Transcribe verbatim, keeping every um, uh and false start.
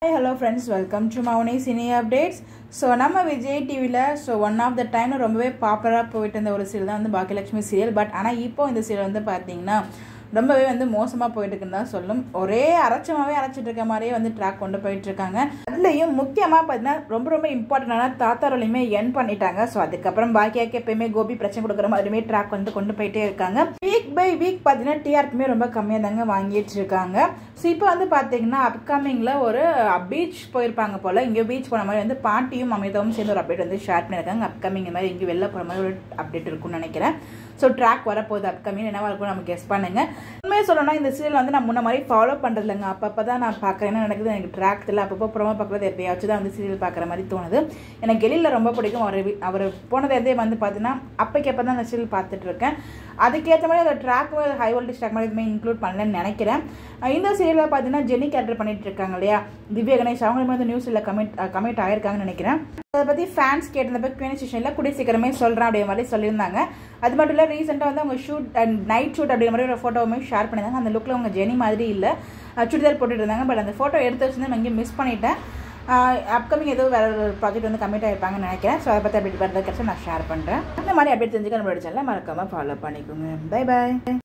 Hi, hello friends, welcome to Mauni Cine Updates. So, நம்ம விஜய் டிவில so one of the time ரொம்பவே பாப்புலரா போயிட்டு இருந்த ஒரு சீரியல் தான் வந்து பாக்கியலட்சுமி சீரியல். பட் ஆனா இப்போ இந்த சீரியல் வந்து பாத்தீங்கன்னா ரொம்பவே வந்து மோசமா போயிட்டு இருக்குன்னு தான் சொல்லும். ஒரே அரைச்சமாவே அரைச்சிட்டு இருக்க மாதிரியே வந்து ட்ராக் கொண்டு போயிட்டு இருக்காங்க. அதுலயும் முக்கியமா பார்த்தீங்கன்னா ரொம்ப ரொம்ப இம்பார்ட்டன்டான தாத்தா ரோலையுமே என் பண்ணிட்டாங்க. ஸோ அதுக்கப்புறம் பாக்கியாக்கு எப்பயுமே கோபி பிரச்சனை கொடுக்குற மாதிரியுமே ட்ராக் வந்து கொண்டு போயிட்டே இருக்காங்க. வீக் பை வீக் பார்த்தீங்கன்னா டிஆர்பியுமே ரொம்ப கம்மியாக தாங்க வாங்கிட்டு இருக்காங்க. ஸோ இப்போ வந்து பார்த்தீங்கன்னா அப்கமிங்ல ஒரு பீச் போயிருப்பாங்க போல. இங்கே பீச் போன மாதிரி வந்து பாட்டியும் அமிதாவும் சேர்ந்து ஒரு அப்டேட் வந்து ஷேர் பண்ணியிருக்காங்க. அப்கமிங் இந்த மாதிரி இங்கே வெளில போகிற மாதிரி ஒரு அப்டேட் இருக்கும்னு நினைக்கிறேன். ஸோ ட்ராக் வரப்போகுது அப்கமிங் என்னவா இருக்கும் நம்ம கெஸ் பண்ணுங்க. உண்மையை சொல்லணும்னா இந்த சீரியல் வந்து நான் முன்ன மாதிரி ஃபாலோ பண்ணுறது இல்லைங்க. அப்பப்போ தான் நான் பார்க்குறேன் என்ன நடக்குது எனக்கு ட்ராக் இல்லை. அப்பப்போ ப்ரோமோ பார்க்குறது எப்பயாச்சும் தான் வந்து சீரியல் பார்க்குற மாதிரி தோணுது. எனக்கு கெளியில் ரொம்ப பிடிக்கும். அவர் அவர் போனதே வந்து பார்த்தீங்கன்னா அப்போக்கு எப்போ தான் அந்த சீரியல் பார்த்துட்டு இருக்கேன். அதுக்கேற்ற மாதிரி அந்த ட்ராக் ஹை வோல்டேஜ் ட்ராக் மாதிரி எதுவுமே இன்க்ளூட் பண்ணலன்னு நினைக்கிறேன். இந்த சீரியலில் பார்த்தீங்கன்னா ஜென்னி கேரக்டர் பண்ணிட்டு இருக்காங்க இல்லையா, திவ்யா கணேஷ், அவங்களுமே வந்து நியூஸில் கமெண்ட் கமெண்ட் ஆயிருக்காங்கன்னு நினைக்கிறேன். அதை பற்றி ஃபேன்ஸ் கேட்டிருந்தப்ப கியூஎன்ஏ செஷனில் கூடிய சீக்கிரமே சொல்கிறேன் அப்படிங்கிற மாதிரி சொல்லியிருந்தாங்க. அது மட்டும் இல்லை ரீசெண்டாக வந்து அவங்க ஷூட் அண்ட் நைட் ஷூட் அப்படிங்கிற மாதிரி ஒரு ஃபோட்டோவுமே ஷேர் பண்ணியிருந்தாங்க. அந்த லுக்கில் அவங்க ஜெனி மாதிரி இல்லை, சுடிதார் போட்டுட்டு இருந்தாங்க. பட் அந்த ஃபோட்டோ எடுத்து வச்சுருந்து நான் இங்கே மிஸ் பண்ணிட்டேன். அப்கமிங் ஏதோ வேறு ஒரு ப்ராஜெக்ட் வந்து கமிட் ஆகிருப்பாங்கன்னு நினைக்கிறேன். ஸோ அதை பற்றி அப்டேட் வரது கிடைச்சா நான் ஷேர் பண்ணுறேன். இந்த மாதிரி அப்டேட் தெரிஞ்சுக்க நம்மளோட சேனலை மறக்காமல் ஃபாலோ பண்ணிக்கோங்க. பை பாய்.